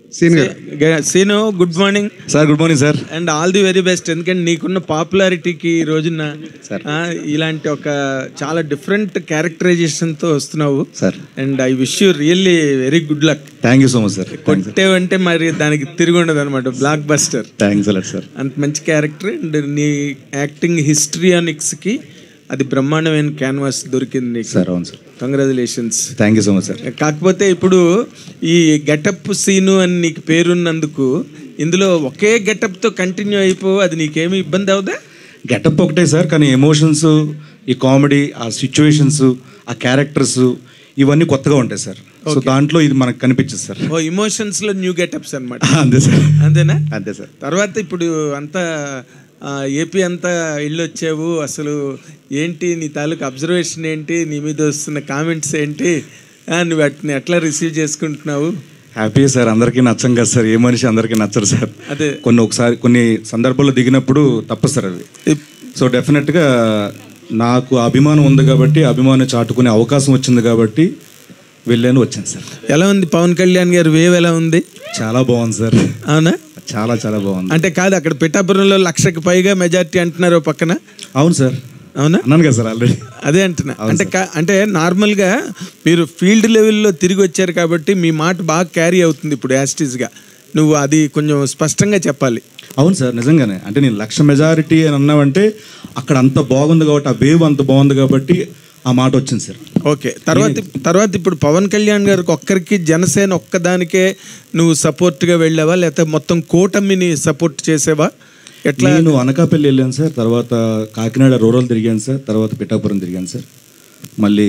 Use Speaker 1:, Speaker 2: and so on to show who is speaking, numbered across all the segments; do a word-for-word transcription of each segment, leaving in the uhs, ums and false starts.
Speaker 1: Scene, good morning
Speaker 2: sir. Good morning sir.
Speaker 1: And all the very best. ఎందుకంటే నీకున్న పాపులారిటీకి ఈ రోజున ఇలాంటి ఒక చాలా డిఫరెంట్ క్యారెక్టరైజేషన్తో వస్తున్నావు sir. And I wish you really very good luck.
Speaker 2: Thank you so much sir.
Speaker 1: కొట్టేవంటే మరి దానికి తిరిగి ఉండదు అనమాట, blockbuster.
Speaker 2: Thanks a lot sir.
Speaker 1: అంత మంచి క్యారెక్టర్. అండ్ నీ యాక్టింగ్ హిస్టరియానిక్స్కి అది బ్రహ్మాండమైన క్యాన్వాస్ దొరికింది
Speaker 2: సార్. అవును sir.
Speaker 1: Congratulations.
Speaker 2: Thank you so much sir.
Speaker 1: కాకపోతే ఇప్పుడు ఈ గెటప్ సీను అని నీకు పేరున్నందుకు ఇందులో ఒకే గెటప్తో కంటిన్యూ అయిపో, అది నీకేమి ఇబ్బంది అవుదా?
Speaker 2: గెటప్ ఒకటే సార్, కానీ ఎమోషన్స్, ఈ కామెడీ, ఆ సిచ్యువేషన్స్, ఆ క్యారెక్టర్స్ ఇవన్నీ కొత్తగా ఉంటాయి సార్. సో దాంట్లో ఇది మనకు కనిపించదు సార్.
Speaker 1: ఓ ఇమోషన్స్లో న్యూ గెటప్స్ అనమాట.
Speaker 2: అంతే సార్.
Speaker 1: అంతేనా?
Speaker 2: అంతే సార్.
Speaker 1: తర్వాత ఇప్పుడు అంతా ఏపీ అంతా ఇళ్ళు వచ్చావు, అసలు ఏంటి నీ తాలూకు అబ్జర్వేషన్ ఏంటి, నీ మీద వస్తున్న కామెంట్స్ ఏంటి, నువ్వు వాటిని ఎట్లా రిసీవ్ చేసుకుంటున్నావు?
Speaker 2: Happy sir. అందరికీ నచ్చం కదా సార్, ఏ మనిషి అందరికీ నచ్చరు సార్.
Speaker 1: అదే
Speaker 2: కొన్ని ఒకసారి కొన్ని సందర్భాల్లో దిగినప్పుడు తప్పదు సార్ అది. సో డెఫినెట్గా నాకు అభిమానం ఉంది కాబట్టి, అభిమానం చాటుకునే అవకాశం వచ్చింది కాబట్టి వెళ్ళాను, వచ్చాను సార్.
Speaker 1: ఎలా ఉంది పవన్ కళ్యాణ్ గారు వేవ్? ఎలా ఉంది?
Speaker 2: చాలా బాగుంది సార్.
Speaker 1: అవునా?
Speaker 2: చాలా చాలా బాగుంది.
Speaker 1: అంటే కాదు, అక్కడ పిఠాపురంలో లక్షకు పైగా మెజారిటీ అంటున్నారు పక్కన.
Speaker 2: అవును సార్.
Speaker 1: అవునా?
Speaker 2: అన్నాను కదా సార్ ఆల్రెడీ.
Speaker 1: అదే అంటున్నా. అంటే అంటే నార్మల్గా మీరు ఫీల్డ్ లెవెల్లో తిరిగి వచ్చారు కాబట్టి మీ మాట బాగా క్యారీ అవుతుంది ఇప్పుడు యాస్టీస్గా. నువ్వు అది కొంచెం స్పష్టంగా చెప్పాలి.
Speaker 2: అవును సార్, నిజంగానే. అంటే నేను లక్ష మెజారిటీ అని అన్నావంటే అక్కడ అంత బాగుంది కాబట్టి, ఆ వేవ్ అంత బాగుంది కాబట్టి ఆ మాట వచ్చింది సార్.
Speaker 1: ఓకే. తర్వాత తర్వాత ఇప్పుడు పవన్ కళ్యాణ్ గారికి ఒక్కరికి, జనసేన ఒక్కదానికే నువ్వు సపోర్ట్గా వెళ్ళావా, లేకపోతే మొత్తం కూటమిని సపోర్ట్ చేసేవా? ఎట్లా?
Speaker 2: నేను అనకాపల్లి వెళ్ళాను సార్, తర్వాత కాకినాడ రూరల్ తిరిగాను సార్, తర్వాత పిఠాపురం తిరిగాను సార్. మళ్ళీ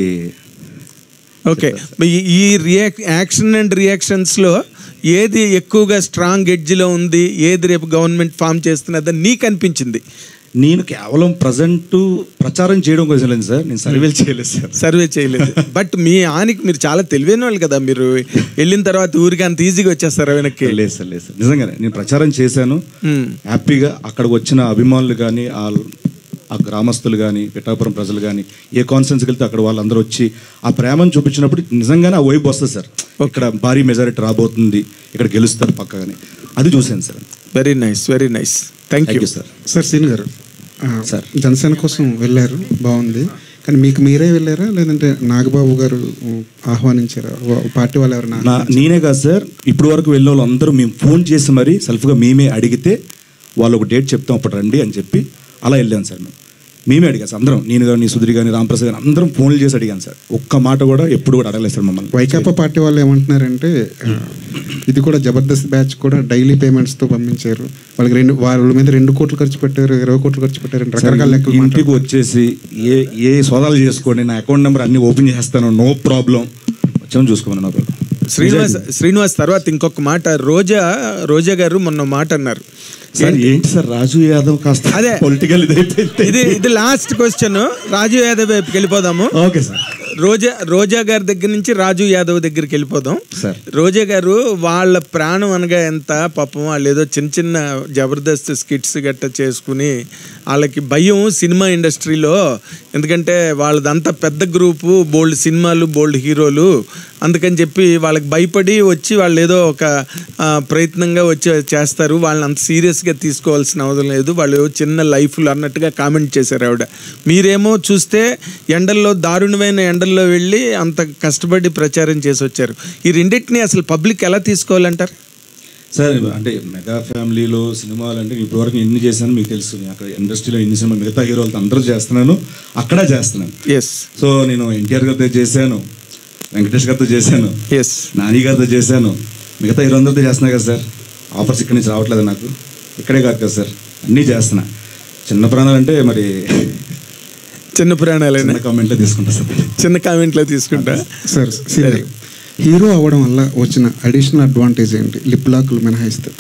Speaker 1: ఓకే. ఈ రియాక్ యాక్షన్ అండ్ రియాక్షన్స్లో ఏది ఎక్కువగా స్ట్రాంగ్ ఎడ్జ్లో ఉంది, ఏది రేపు గవర్నమెంట్ ఫామ్ చేస్తున్నదని నీకు అనిపించింది?
Speaker 2: నేను కేవలం ప్రజెంట్ ప్రచారం చేయడం కోసం లేదు సార్, నేను సర్వేలు చేయలేదు సార్.
Speaker 1: సర్వే చేయలేదు. బట్ మీ ఆనికి మీరు చాలా తెలివైన వాళ్ళు కదా, మీరు వెళ్ళిన తర్వాత ఊరికి అంత ఈజీగా వచ్చేస్తారు వెనక్కి?
Speaker 2: లేదు సార్, లేదు సార్. నిజంగానే నేను ప్రచారం చేశాను హ్యాపీగా. అక్కడికి వచ్చిన అభిమానులు కానీ, ఆ గ్రామస్తులు కానీ, పిఠాపురం ప్రజలు కానీ, ఏ కాన్ఫరెన్స్కి వెళ్తే అక్కడ వాళ్ళందరూ వచ్చి ఆ ప్రేమను చూపించినప్పుడు నిజంగానే ఆ వైపు వస్తుంది సార్. ఇక్కడ భారీ మెజారిటీ రాబోతుంది, ఇక్కడ గెలుస్తారు పక్కగానే, అది చూశాను sir.
Speaker 1: Very nice, very nice. Thank you sir.
Speaker 3: Sir సీన్ గారు, సార్ జనసేన కోసం వెళ్ళారు, బాగుంది. కానీ మీకు మీరే వెళ్ళారా, లేదంటే నాగబాబు గారు ఆహ్వానించారా? పార్టీ వాళ్ళు ఎవరైనా?
Speaker 2: నేనే కాదు సార్, ఇప్పుడు వరకు వెళ్ళే వాళ్ళు అందరూ మేము ఫోన్ చేసి మరీ సెల్ఫ్గా మేమే అడిగితే వాళ్ళు ఒక డేట్ చెప్తాం అప్పుడు రండి అని చెప్పి అలా వెళ్ళాను సార్. మేము మేమే అడిగాను సార్ అందరం, నేను కానీ, సుధీర్ కానీ, రామప్రసాద్ కానీ అందరం ఫోన్లు చేసి అడిగాను సార్. ఒక్క మాట కూడా ఎప్పుడు కూడా అడగలేదు సార్ మమ్మల్ని.
Speaker 3: వైకాపా పార్టీ వాళ్ళు ఏమంటున్నారంటే ఇది కూడా జబర్దస్త్ బ్యాచ్ కూడా డైలీ పేమెంట్స్తో పంపించారు, వాళ్ళకి రెండు వాళ్ళ మీద రెండు కోట్లు ఖర్చు పెట్టారు, ఇరవై కోట్లు ఖర్చు పెట్టారు, రకరకాల లెక్కలు.
Speaker 2: ఇంటికి వచ్చేసి ఏ ఏ సోదాలు చేసుకోండి, నా అకౌంట్ నెంబర్ అన్ని ఓపెన్ చేస్తాను, నో ప్రాబ్లం, వచ్చాము చూసుకోమని నా పేరు.
Speaker 1: శ్రీనివాస్ శ్రీనివాస్ తర్వాత ఇంకొక మాట, రోజా రోజా గారు మొన్న మాట అన్నారు.
Speaker 2: ఏంటి సార్, రాజు యాదవ్ కాస్త
Speaker 1: అదే
Speaker 2: పొలిటికల్
Speaker 1: ఇది ఇది లాస్ట్ క్వశ్చన్. రాజు యాదవ్ వైపుకి వెళ్ళిపోదాము.
Speaker 2: Okay sir.
Speaker 1: రోజా రోజా గారి దగ్గర నుంచి రాజు యాదవ్ దగ్గరికి వెళ్ళిపోదాం
Speaker 2: సార్.
Speaker 1: రోజా గారు వాళ్ళ ప్రాణం అనగా ఎంత పాపం, వాళ్ళు ఏదో చిన్న చిన్న జబర్దస్త్ స్కిట్స్ గట్ట చేసుకుని వాళ్ళకి భయం సినిమా ఇండస్ట్రీలో. ఎందుకంటే వాళ్ళదంతా పెద్ద గ్రూపు, బోల్డ్ సినిమాలు, బోల్డ్ హీరోలు, అందుకని చెప్పి వాళ్ళకి భయపడి వచ్చి వాళ్ళు ఏదో ఒక ప్రయత్నంగా వచ్చి చేస్తారు, వాళ్ళని అంత సీరియస్గా తీసుకోవాల్సిన అవసరం లేదు, వాళ్ళు చిన్న లైఫ్లు అన్నట్టుగా కామెంట్ చేశారు ఆవిడ. మీరేమో చూస్తే ఎండల్లో, దారుణమైన ఎండల్లో వెళ్ళి అంత కష్టపడి ప్రచారం చేసి వచ్చారు. ఈ రెండింటిని అసలు పబ్లిక్ ఎలా తీసుకోవాలంటారు
Speaker 2: సార్? అంటే మెగా ఫ్యామిలీలో సినిమాలు అంటే ఇప్పటివరకు ఎన్ని చేశాను మీకు తెలుసు. అక్కడ ఇండస్ట్రీలో ఎన్ని సినిమా మిగతా హీరోలతో అందరూ చేస్తున్నాను, అక్కడ చేస్తున్నాను.
Speaker 1: ఎస్.
Speaker 2: సో నేను ఎన్టీఆర్ గారితో చేశాను, వెంకటేష్ గారితో చేశాను,
Speaker 1: ఎస్,
Speaker 2: నాని గారితో చేశాను, మిగతా హీరో అందరితో చేస్తున్నా కదా సార్. ఆఫర్స్ ఇక్కడి నుంచి రావట్లేదు నాకు, ఇక్కడే కాదు కదా సార్, అన్నీ చేస్తున్నా. చిన్న ప్రాణాలు అంటే మరి
Speaker 1: చిన్న ప్రాణాలైనా
Speaker 2: కామెంట్లో తీసుకుంటా సార్,
Speaker 1: చిన్న కామెంట్లో తీసుకుంటా
Speaker 3: సార్. హీరో అవ్వడం వల్ల వచ్చిన అడిషనల్ అడ్వాంటేజ్ ఏంటి? లిప్ లాక్లు మినహాయిస్తే.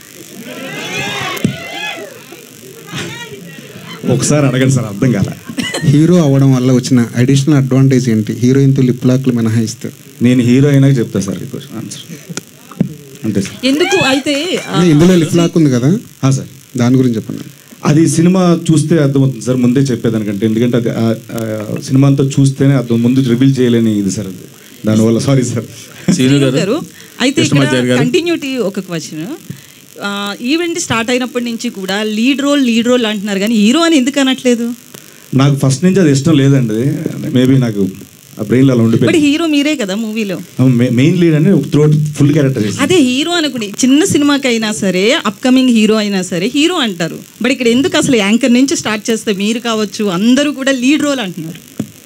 Speaker 2: ఒకసారి అడగండి సార్, అర్థం కాల.
Speaker 3: హీరో అవ్వడం వల్ల వచ్చిన అడిషనల్ అడ్వాంటేజ్ ఏంటి హీరోయిన్తో లిప్ లాక్లు మినహాయిస్తే?
Speaker 2: నేను హీరో అయినా చెప్తా సార్ ఆన్సర్, అంతే సార్.
Speaker 4: ఎందుకు అయితే
Speaker 3: ఇందులో లిప్ లాక్ ఉంది కదా
Speaker 2: సార్,
Speaker 3: దాని గురించి చెప్పండి.
Speaker 2: అది సినిమా చూస్తే అర్థమవుతుంది సార్, ముందే చెప్పేదానికంటే. ఎందుకంటే అది సినిమా అంతా చూస్తేనే అర్థం, ముందు రివీల్ చేయలేని ఇది సార్. అది దానివల్ల సారీ సార్.
Speaker 4: శ్రీను గారు అయితే ఇక్కడ కంటిన్యూటీ ఒక క్వశ్చన్, ఈవెంట్ స్టార్ట్ అయినప్పటి నుంచి కూడా లీడ్ రోల్ లీడ్ రోల్ అంటున్నారు కానీ హీరో అని ఎందుకు అనట్లేదు?
Speaker 2: నాకు ఫస్ట్ నుంచి అది ఇష్టం లేదండి, మేబీ నాకు ఆ బ్రెయిన్లో అలా ఉండిపోయింది.
Speaker 4: బట్ హీరో మీరే కదా మూవీలో,
Speaker 2: మెయిన్ లీడ్ అని త్రూఅవుట్ ఫుల్ క్యారెక్టర్.
Speaker 4: అదే హీరో అనుకుని చిన్న సినిమాకి అయినా సరే అప్కమింగ్ హీరో అయినా సరే హీరో అంటారు. బట్ ఇక్కడ ఎందుకు అసలు యాంకర్ నుంచి స్టార్ట్ చేస్తే మీరు కావచ్చు అందరూ కూడా లీడ్ రోల్ అంటున్నారు?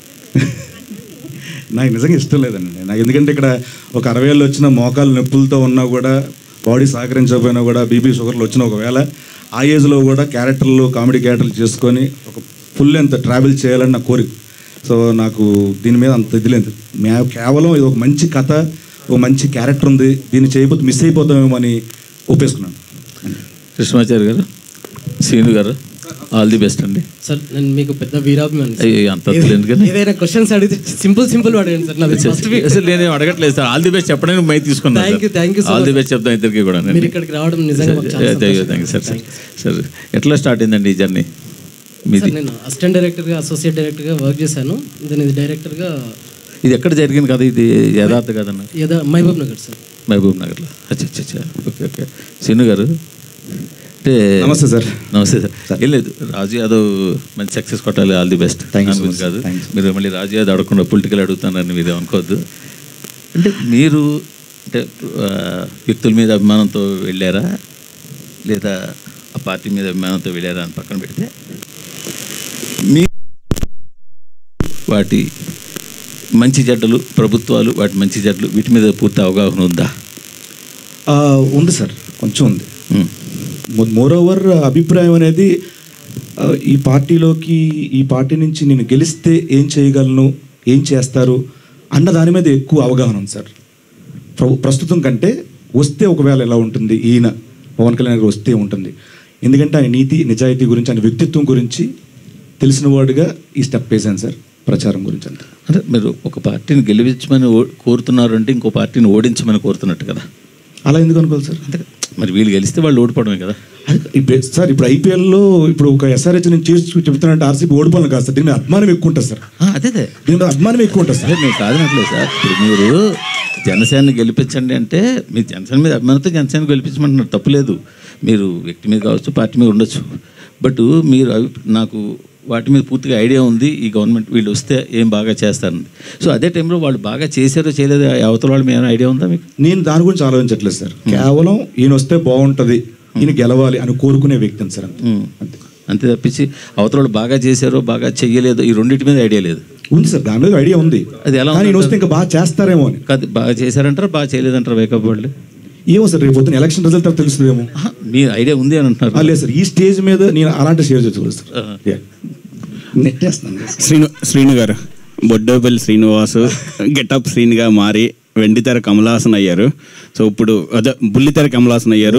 Speaker 2: నాకు నిజంగా ఇష్టం లేదండి నాకు, ఎందుకంటే ఇక్కడ ఒక అరవై ఏళ్ళు వచ్చిన మోకాలు నొప్పులతో ఉన్నా కూడా, బాడీ సహకరించకపోయినా కూడా, బీపీ షుగర్లు వచ్చిన ఒకవేళ ఆ ఏజ్లో కూడా క్యారెక్టర్లు కామెడీ క్యారెక్టర్లు చేసుకొని ఒక ఫుల్ లెంత్ ట్రావెల్ చేయాలని నా కోరిక. సో నాకు దీని మీద అంత ఇది లేదు, కేవలం ఇది ఒక మంచి కథ, ఒక మంచి క్యారెక్టర్ ఉంది, దీన్ని చేయకపోతే మిస్ అయిపోతామేమో అని ఒప్పేసుకున్నాను.
Speaker 5: కృష్ణమాచారి గారు, శ్రీను గారు, ఆల్ ది బెస్ట్ అండి.
Speaker 6: సార్ నేను మీకు పెద్ద వీరాభిమాని.
Speaker 5: అంత ఎందుకని
Speaker 6: ఏదైనా క్వశ్చన్స్ అడిగితే సింపుల్ సింపుల్ అడగండి సార్. నాది ఫస్ట్ వీక్
Speaker 5: అసలు నేను అడగట్లేదు సార్, ఆల్ ది బెస్ట్ చెప్పడానికి మై తీసుకున్నాను.
Speaker 6: Thank you thank you sir.
Speaker 5: All the బెస్ట్ చెప్తాం ఇద్దరికి కూడా.
Speaker 6: మీరు ఇక్కడికి రావడం నిజంగా
Speaker 5: థ్యాంక్ యూ సార్. సార్ ఎట్లా స్టార్ట్ అయిందండి ఈ జర్నీ మీది?
Speaker 6: నేను అసిస్టెంట్ డైరెక్టర్గా అసోసియేట్ డైరెక్టర్గా వర్క్ చేశాను, దాని ఇది డైరెక్టర్గా.
Speaker 5: ఇది ఎక్కడ జరిగింది కదా, ఇది యథార్థ కదన్న?
Speaker 6: యథా మహబూబ్ నగర్ సార్.
Speaker 5: మహబూబ్ నగర్లో. అచ్చా అచ్చా ఓకే ఓకే. శ్రీను గారు అంటే
Speaker 2: నమస్తే సార్.
Speaker 5: నమస్తే సార్. ఏం లేదు, రాజు యాదవ్ మంచి సక్సెస్ కొట్టాలి, ఆల్ ది బెస్ట్. అనుకుంది కాదు మీరు మళ్ళీ రాజు యాదవ్ అడగకుండా పొలిటికల్ అడుగుతున్నారని మీరు అనుకోవద్దు. అంటే మీరు అంటే వ్యక్తుల మీద అభిమానంతో వెళ్ళారా లేదా ఆ పార్టీ మీద అభిమానంతో వెళ్ళారా అని పక్కన పెడితే మీ వాటి మంచి జడ్డలు, ప్రభుత్వాలు వాటి మంచి జడ్డలు వీటి మీద పూర్తి అవగాహన ఉందా?
Speaker 2: ఉంది సార్, కొంచెం ఉంది. మోర్ ఓవర్ అభిప్రాయం అనేది ఈ పార్టీలోకి, ఈ పార్టీ నుంచి నేను గెలిస్తే ఏం చేయగలను, ఏం చేస్తారు అన్న దాని మీద ఎక్కువ అవగాహన ఉంది సార్. ప్రస్తుతం కంటే వస్తే ఒకవేళ ఎలా ఉంటుంది, ఈయన పవన్ కళ్యాణ్ గారు వస్తే ఉంటుంది. ఎందుకంటే ఆయన నీతి నిజాయితీ గురించి, ఆయన వ్యక్తిత్వం గురించి తెలిసిన వాడుగా ఈ స్టెప్ వేసాను సార్, ప్రచారం గురించి అంతా.
Speaker 5: అంటే మీరు ఒక పార్టీని గెలిపించమని కోరుతున్నారు అంటే ఇంకో పార్టీని ఓడించమని కోరుతున్నట్టు కదా?
Speaker 2: అలా ఎందుకు అనుకోవాలి సార్?
Speaker 5: అంటే మరి వీళ్ళు గెలిస్తే వాళ్ళు ఓడిపోవడమే కదా
Speaker 2: సార్. ఇప్పుడు ఐపీఎల్లో ఇప్పుడు ఒక ఎస్ఆర్హెచ్ నేను చేసి చెప్తానంటే ఆర్సీబీ ఓడిపోవాలి కాదు సార్, దీని మీద అభిమానం ఎక్కువ ఉంటుంది సార్.
Speaker 5: అదే అదే
Speaker 2: దీని మీద అభిమానం ఎక్కువ ఉంటుంది సార్.
Speaker 5: మీరు కాదనట్లేదు సార్, ఇప్పుడు మీరు జనసేనని గెలిపించండి అంటే మీరు జనసేన మీద అభిమానంతో జనసేన గెలిపించమంటున్నారు, తప్పులేదు. మీరు వ్యక్తి మీద కావచ్చు, పార్టీ మీద ఉండొచ్చు. బట్ మీరు నాకు వాటి మీద పూర్తిగా ఐడియా ఉంది, ఈ గవర్నమెంట్ వీళ్ళు వస్తే ఏం బాగా చేస్తారని. సో అదే టైంలో వాళ్ళు బాగా చేశారో చేయలేదో అవతల వాళ్ళు మీద ఐడియా ఉందా మీకు?
Speaker 2: నేను దాని గురించి ఆలోచించట్లేదు సార్, కేవలం ఈయన వస్తే బాగుంటుంది, ఈయన గెలవాలి అని కోరుకునే వ్యక్తిని సార్, అంతే.
Speaker 5: అంతే తప్పించి అవతల వాళ్ళు బాగా చేశారో బాగా చెయ్యలేదో ఈ రెండింటి మీద ఐడియా లేదు.
Speaker 2: ఉంది సార్, దాని మీద ఐడియా ఉంది.
Speaker 5: అది ఎలా
Speaker 2: ఈయన వస్తే ఇంకా బాగా చేస్తారేమో అని.
Speaker 5: కాదు, బాగా చేశారంటారా బాగా చేయలేదంటారా వేకప్ వాళ్ళు?
Speaker 2: ఏమో సార్, రేపు పొద్దున్న ఎలక్షన్ రిజల్ట్ తెలుస్తుందేమో.
Speaker 5: మీ ఐడియా ఉంది అని అంటున్నారు?
Speaker 2: లేదు సార్, ఈ స్టేజ్ మీద నేను అలాంటి షేర్ చేసుకోలేదు సార్. నెట్టేస్తాను.
Speaker 7: శ్రీను శ్రీను గారు, బొడ్డోపల్లి శ్రీనివాసు గెటప్ శ్రీనిగా మారి వెండితెర కమలాసన్ అయ్యారు. సో ఇప్పుడు అదే బుల్లితెర కమలాసన్ అయ్యారు,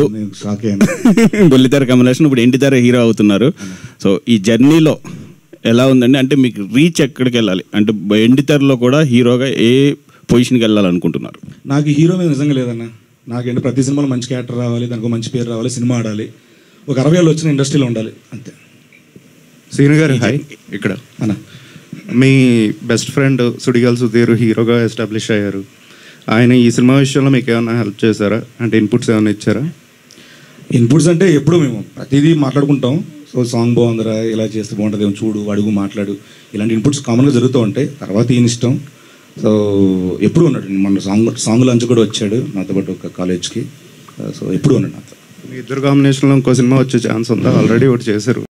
Speaker 7: బుల్లితెర కమలాసన్ ఇప్పుడు ఎండితెర హీరో అవుతున్నారు. సో ఈ జర్నీలో ఎలా ఉందండి? అంటే మీకు రీచ్ ఎక్కడికి వెళ్ళాలి అంటే ఎండితెరలో కూడా హీరోగా ఏ పొజిషన్కి వెళ్ళాలనుకుంటున్నారు?
Speaker 2: నాకు హీరో మీద నిజంగా లేదన్న. నాకేంటి ప్రతి సినిమాలో మంచి క్యారెక్టర్ రావాలి, దానికి మంచి పేరు రావాలి, సినిమా ఆడాలి, ఒక అరవై ఏళ్ళు వచ్చిన ఇండస్ట్రీలో ఉండాలి, అంతే.
Speaker 8: శ్రీను గారు హాయ్. ఇక్కడ అన్న మీ బెస్ట్ ఫ్రెండ్ సుడిగాల్ సుధీర్ హీరోగా ఎస్టాబ్లిష్ అయ్యారు. ఆయన ఈ సినిమా విషయంలో మీకు ఏమైనా హెల్ప్ చేశారా? అంటే ఇన్పుట్స్ ఏమైనా ఇచ్చారా?
Speaker 2: ఇన్పుట్స్ అంటే ఎప్పుడు మేము ప్రతిదీ మాట్లాడుకుంటాం. సో సాంగ్ బాగుందిరా, ఇలా చేస్తే బాగుంటుంది, ఏమో చూడు, అడుగు, మాట్లాడు, ఇలాంటి ఇన్పుట్స్ కామన్గా జరుగుతూ ఉంటాయి. తర్వాత ఈయన ఇష్టం. సో ఎప్పుడు ఉన్నాడు, మన సాంగ్ సాంగ్ లాంచ్ కూడా వచ్చాడు నాతో పాటు ఒక కాలేజ్కి. సో ఎప్పుడు ఉన్నాడు నాతో.
Speaker 8: మీ ఇద్దరు కాంబినేషన్లో ఇంకో సినిమా వచ్చే ఛాన్స్ ఉందా? ఆల్రెడీ ఒకటి చేశారు.